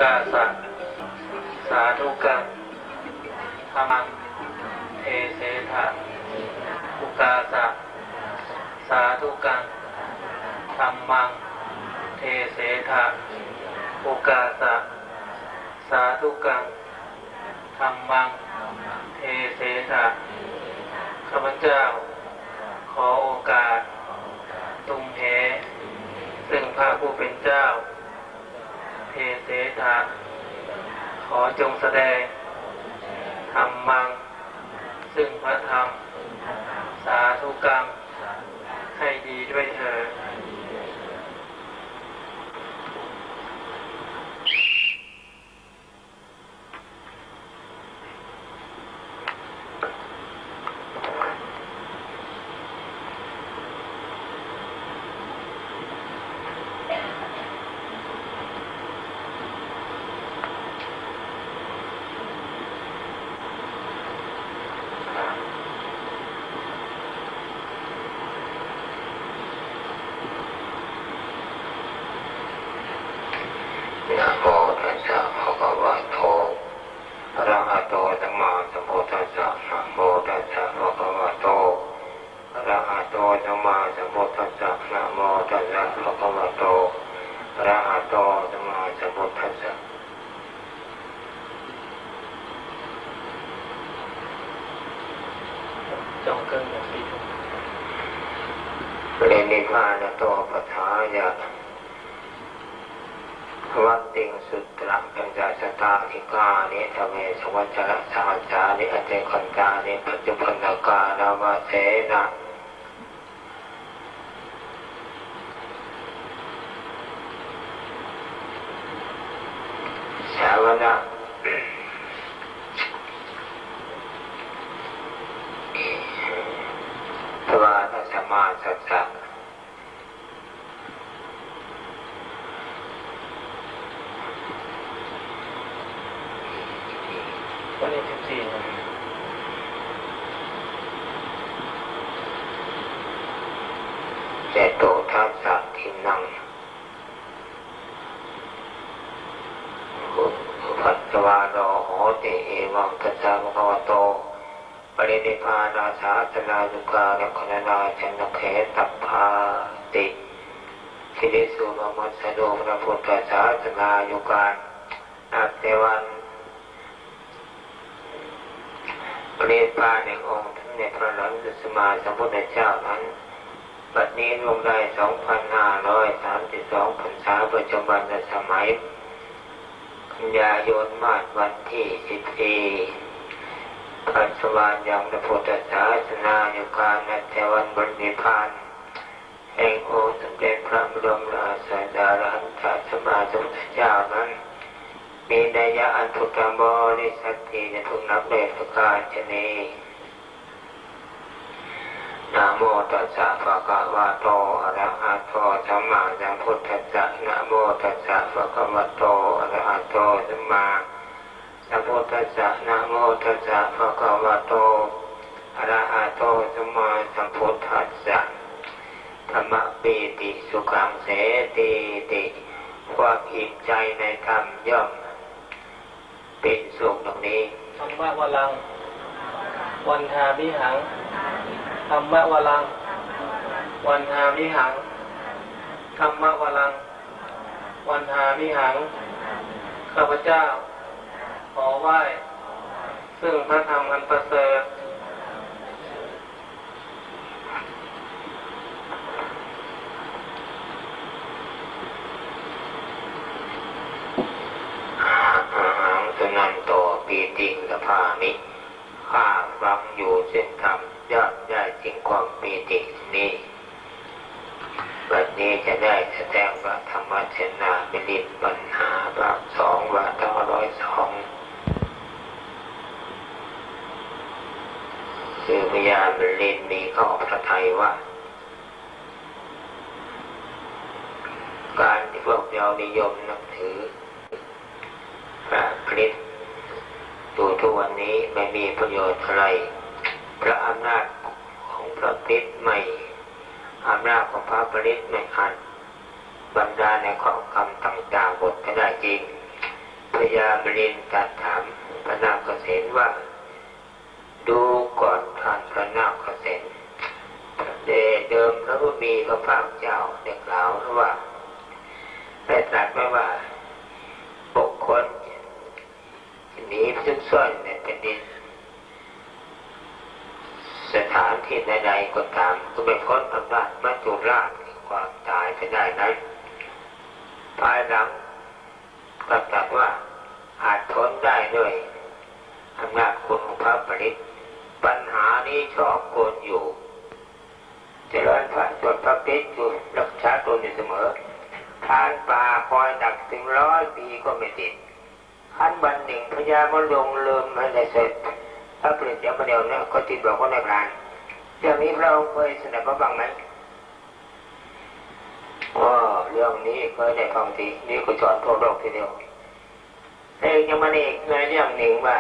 กาสะสาธุกังธัมมังเทเสทะอุกาสะสาธุกังธัมมังเทเสทะอุกาสะสาธุกังธัมมังเทเสทะข้าพเจ้าขอโอกาสตุ้มเหซึ่งพระผู้เป็นเจ้าเทเสทะขอจงแสดงธัมมังซึ่งพระธรรมสาธุกังให้ดีด้วยเถิดนะโมตัสสะภะคะวะโตอะระหะโตสัมมาสัมพุทธัสสะนะโมตัสสะภะคะวะโตอะระหะโตสัมมาสัมพุทธัสสะนะโมตัสสะภะคะวะโตอะระหะโตสัมมาสัมพุทธัสสะจงเกิดอย่างนี้เรนิพพานโตปัฏฐายะวัตติงสุตระปัญจสตาธิกานิธเมสวัจระสาจานิอเตคันตานิปัจจุบันนกาลาวะเสนะสาวนะทวารสมาสัจจะวันนี้14นะเจโตทัสสะทินังภัตตวาโนโหติเอวังตัสสะภะคะวะโตปรินิพพานาสาสนายุกาและคณนาชนเขตัพพาติสิริสุมมัสสะโดพระพุทธศาสนายุกานับแต่วันปรินิพพานในองค์ท่านในพระหลานสมมาสัมพุทธเจ้านั้นบัดนี้ลงได้ 2,532 พรรษาปัจจุบันสมัยกันยายนมาสวันที่14ปัจจุบันยังพระพุทธศาสนาอยู่การนับแต่วันบรรนิพพานแห่งองค์สมเด็จพระบรมราชาธิราชสัมมาสัมพุทธเจ้านั้นมีนัยยะอันพุทธบริษัทที่จะถูกนับได้ประการฉะนี้นะโมตัสสะภะคะวะโตอะระหะโตสัมมาสัมพุทธัสสะนะโมตัสสะภะคะวะโตอะระหะโตสัมมาสัมพุทธัสสะนะโมตัสสะภะคะวะโตอะระหะโตสัมมาสัมพุทธัสสะธรรมปีติสุขังเสติติความอิ่มใจในธรรมย่อมเป็นสุขตรงนี้ธรรมะวลังวันหาวิหังธรรมะวลังวันหาวิหังธรรมะวลังวันหาวิหังข้าพเจ้าขอไหว้ซึ่งพระธรรมอันประเสริฐสุนันโตปีติงสภามิข้าฟังอยู่เส้นธรรมยอดได้จริงความปีตินี้วันนี้จะได้แสดงว่าธรรมเสนาเป็นลิตปัญหาภาค2ว่าทั้ง102คือพยาบรินมีข้อพระทัยว่าการที่พวกเรานิยมนับถือพระคริสต์ตัวทุกวันนี้ไม่มีประโยชน์อะไรพระอำนาจของพระคริสต์ไม่อำนาจของพระคริสต์ไม่อาจบรรดาในข้อกรรมต่างๆบทก็ได้จริงพญามลินตรัสถามพระนาคเษนว่าดูก่อนท่านพระนาคเษนเดิมพระผู้มีพระภาคเจ้าได้กล่าวว่าได้ตรัสไว้ว่าบุคคลหนีซุกซ่อนในแผ่นดินสถานที่ใดๆก็ตามก็ไม่พ้นอำนาจมัจจุราชความตายไปได้นั้นภายหลังก็ตรัสว่าอาจพ้นได้ด้วยอำนาจคุณของพระปริตปัญหานี้ชอบโกนอยู่เจริญพระจดพระปิฎอยู่รักษาตนอยู่เสมอทานป่าคอยดักถึง100 ปีก็ไม่ติดขั้นวันหนึ่งพญามลงลืมไม่ได้เสร็จพระปริตเจ้าประเดี๋ยวนี้ก็ติดบอกคนในพรานเรื่องนี้เราเคยเสนอพระบังไหมเรื่องนี้เคยได้ฟังทีนี่ก็สอนทั่วโลกทีเดียวยังมาอีกในเรื่องหนึ่งว่า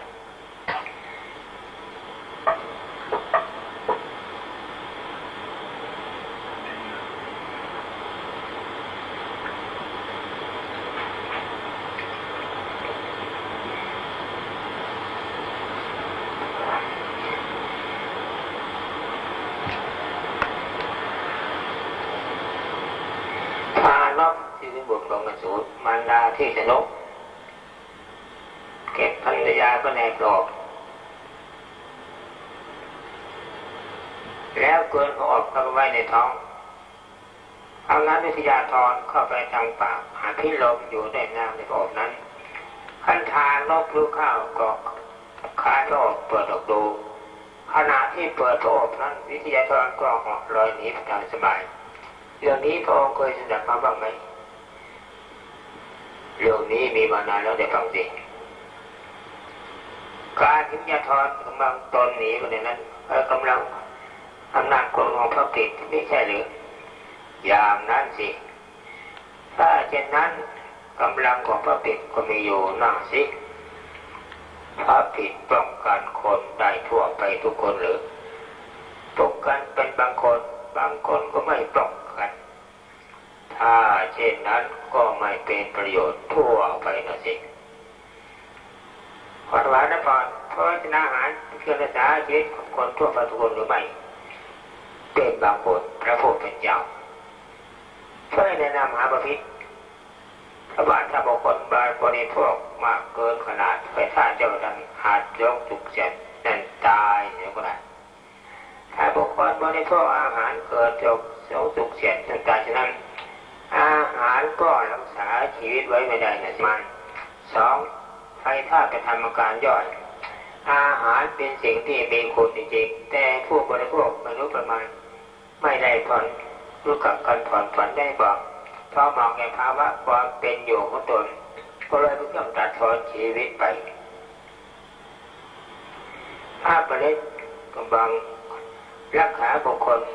บุตรของกสูรมารดาที่สนุกเก็บภรรยาก็ในกรอบแล้วเกินออกเข้าไปไว้ในท้องเอานั้นวิทยาธรเข้าไปทางปากหาพิลมอยู่ได้นานในกรอบนั้นคันทานกลูกข้าวก็คายออกเปิดออกดูขณะที่เปิดออกนั้นวิทยาธรก็ออกลอยหนีไปตามสบายเรื่องนี้พระองค์เคยแสดงมาบ้างไหมเรื่องนี้มีมานานแล้วได้ฟังสิการทิมยาธรกำลังตนหนีคนนั้นกำลังอำนาจคนของพระผิดไม่ใช่หรืออย่างนั้นสิถ้าเช่นนั้นกำลังของพระผิดก็มีอยู่นั่งสิพระผิดป้องกันคนได้ทั่วไปทุกคนหรือป้องกันเป็นบางคนก็ไม่ป้องกันถ้าเช่นนั้นก็ไม่เป็นประโยชน์ทั่วไปนะสิขอถวายนะพรเพราะชนะอาหารเพื่อรักษาชีวิตของคนทั่วไปทุกคนหรือไม่เป็นบางคนพระพุทธเจ้าช่วยแนะนำหาประพิษพระบาทถ้าบุคคลบริโภคมากเกินขนาดไปท่าเจ้าดันอาจยกจุกเจ็บนั่นตายเสียก็ได้ถ้าบุคคลบริโภคอาหารเกิดจุกเจ็บนั่นตายฉะนั้นอาหารก็รักษาชีวิตไว้ไม่ได้นะสิมัน2ไฟธาตุเป็นธรรมการย่อยอาหารเป็นสิ่งที่มีคุณจริงๆแต่ผู้บริโภคไม่รู้ประมาณไม่ได้ผ่อนรู้กับการผ่อนผันได้บอกเพราะมองในภาวะความเป็นอยู่ของตนก็เลยเพื่อตัดทอนชีวิตไปภาพประเด็นกำลังรักษาบุคคล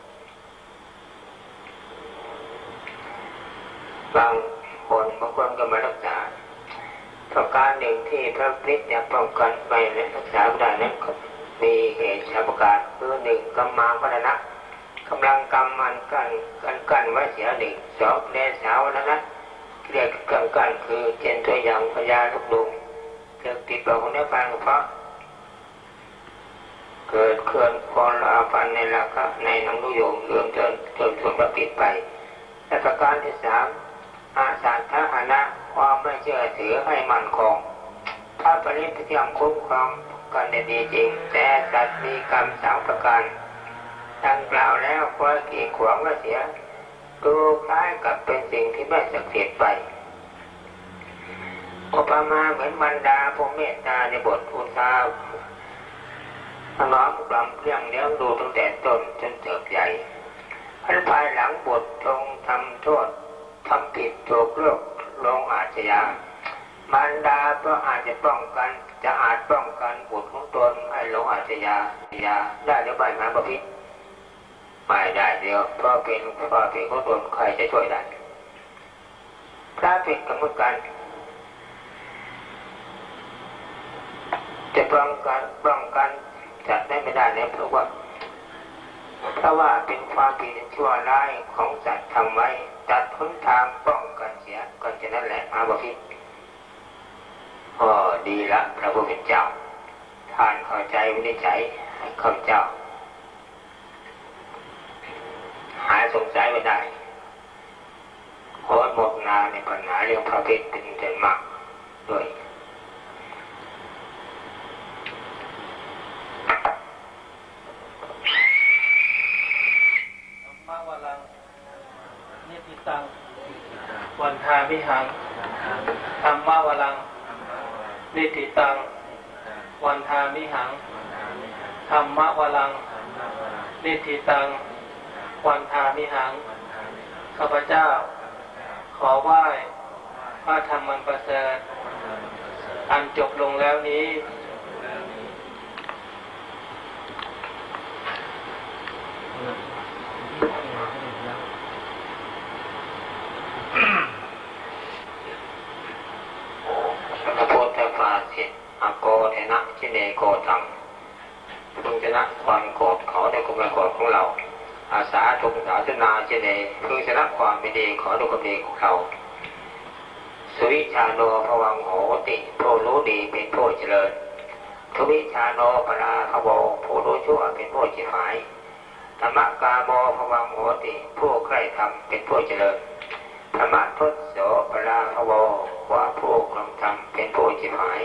บางคนก็มารักษาประการหนึ่งที่พระฤทธิ์ป้องกันไปและรักษาไม่ได้นั้นมีเหตุประการคือ1กำมังพรณะกำลังกำมันกันไว้เสีย1 2แลสาวนั้นเรียกกันคือเช่นตัวอย่างพญาลูกดุงเกิดติดต่อของเนื้อฟันเพราะเกิดเคลื่อนคนละฟันในละกะในหนังลูกโยงเลื่อมจนส่วนประปิดไปและประการที่3อาสาทหนะความไม่เชื่อถือให้มั่นคงพระปริตเทียมคุ้มครองกันได้ดีจริงแต่สัตว์มีกรรม3 ประการดังกล่าวแล้วคอยกีดขวางว่าเสียดูคล้ายกับเป็นสิ่งที่ไม่ศักดิ์สิทธิ์ไปอุปมาเหมือนบรรดาผู้เมตตาในบทอุทาน้อมกล่อมเลี้ยงดูตั้งแต่ต้นจนเติบใหญ่ภายหลังบททรงทำโทษทำผิดถูกลงอาชญามารดาก็อาจจะป้องกันบุตรของตนให้ลงอาชญาได้หรือไม่มาประพิษไม่ได้เดียวเพราะเป็นของตนใครจะช่วยได้พระผิดกรรมการจะป้องกันจัดได้ไม่ได้เนี่ยเพราะว่าเป็นความผิดชั่วร้ายของสัตว์ทำไว้จัดหนทางป้องกันเสียก่อนจะนั่นแหละมาบพิษดีละพระผู้เป็นเจ้าท่านเข้าใจวินิจฉัยให้ข้าพเจ้าหายสงสัยไม่ได้ขอหมดนาในปัญหาเรื่องพระพิษเป็นเด่นมากด้วยนิติตังวันทามิหังธรรมวรังนิติตังวันทามิหังธรรมวรังนิติตังวันทามิหังข้าพเจ้าขอไหว้พระธรรมอันประเสริฐอันจบลงแล้วนี้พระพุทธภาษิตอโกเทนะชิเนโกตังพึงชนะความโกรธเขาในความโกรธของเราอาสาทุกศาสนาชิเนพึงชนะความไม่ดีขอในความดีของเราสุวิชาโนภวังโหติผู้รู้ดีเป็นผู้เจริญทุวิชาโนปราภโวผู้รู้ชั่วเป็นผู้จิตหายธรรมกาโมภวังโหติผู้ใคร่ธรรมเป็นผู้เจริญธรรมทุตโสปราภโวว่าผู้กระทำเป็นผู้จิตหาย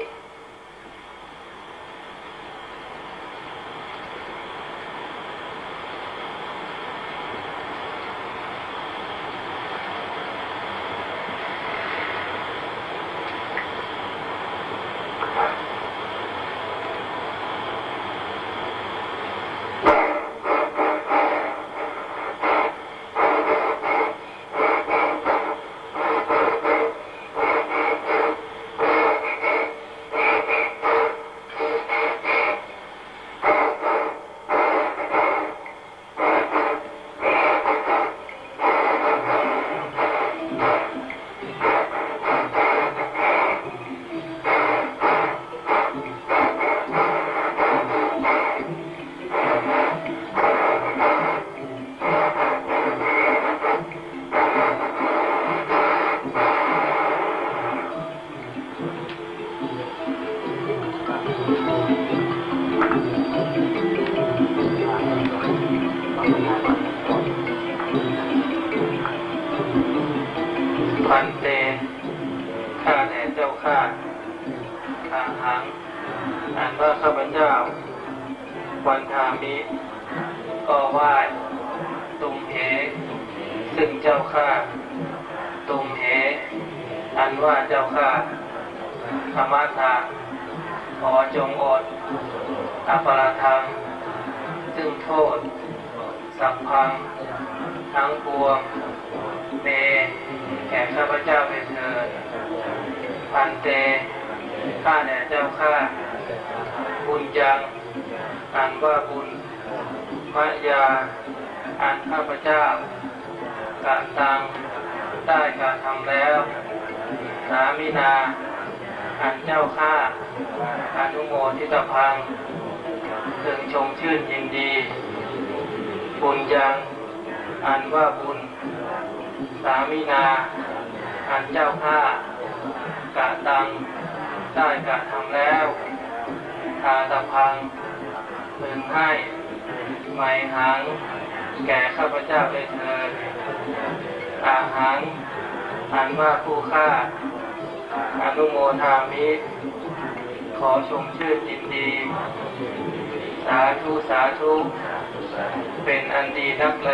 พันเตข้าแต่เจ้าข้าอาหังอ่านว่าข้าพเจ้าวันทามิก็ไหว้ตุมเหซึ่งเจ้าข้าตุมเหอันว่าเจ้าข้าธรรมะทาขอจงอดอปราทังซึ่งโทษสัพพังทั้งปวงเมแก่ข้าพเจ้าเป็นเถิดพันเตข้าแด่เจ้าข้าบุญยังอันว่าบุญมะยาอันข้าพเจ้ากะตังได้กระทำแล้วสามินาอันเจ้าข้าอนุโมทิตพังถึงชมชื่นยินดีบุญยังอันว่าบุญสามินาอันเจ้าข้ากะตังได้กระทำแล้วทาตพังพึงให้ไมหังแก่ข้าพเจ้าเลยเถิดอาหังอันว่าผู้ฆ่าอนุโมทามิขอชมชื่นยินดีสาธุสาธุเป็นอันดีนักแล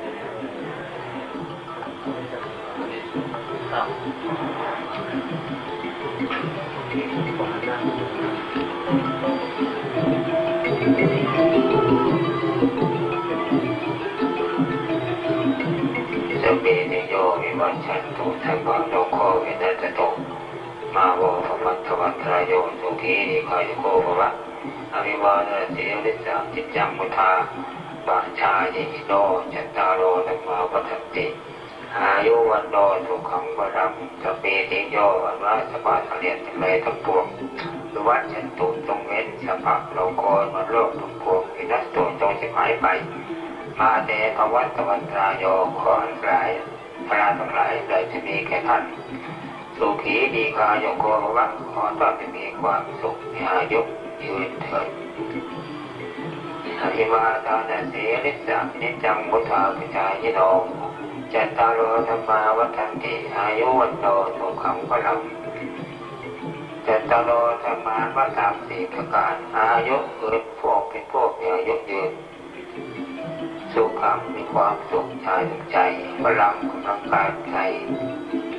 สเปนิโยวิวัชชันตุทัพพะโลโควินัสโตมาโวภวัตวัตรายโยสุขีนิคายโกภวะอภิวาทเสวิสาจิตจังมุทาปะชายิโนจัตตารโอธรรมาวัฏติอายุวันโนสุขังวรังสเปนิโยอันว่าสภาเสลียนทั้งหลายทั้งปวงวิวัชชันตุจงเว้นสภาโลโกมโลกทั้งปวงวินัสโตจงสิหายไปมาเตภวัตวันตรายโยขออันตรายพระทั้งหลายได้จะมีแก่ท่านสุขีดีกายโกภวะขอต้อนจะมีความสุขมีอายุยืนเถิดอภิวาทานาสีนิสสังนิจังพุทธาปิจายโนจัตตารโอธรรมาวัฏันติอายุวันโตสุขังพลังจัตตารโอธรรมาวัฏฏานสี่ประการอายุพวกเป็นพวกมีอายุยืนสุขังมีความสุขใจพลังกำลังกายใจ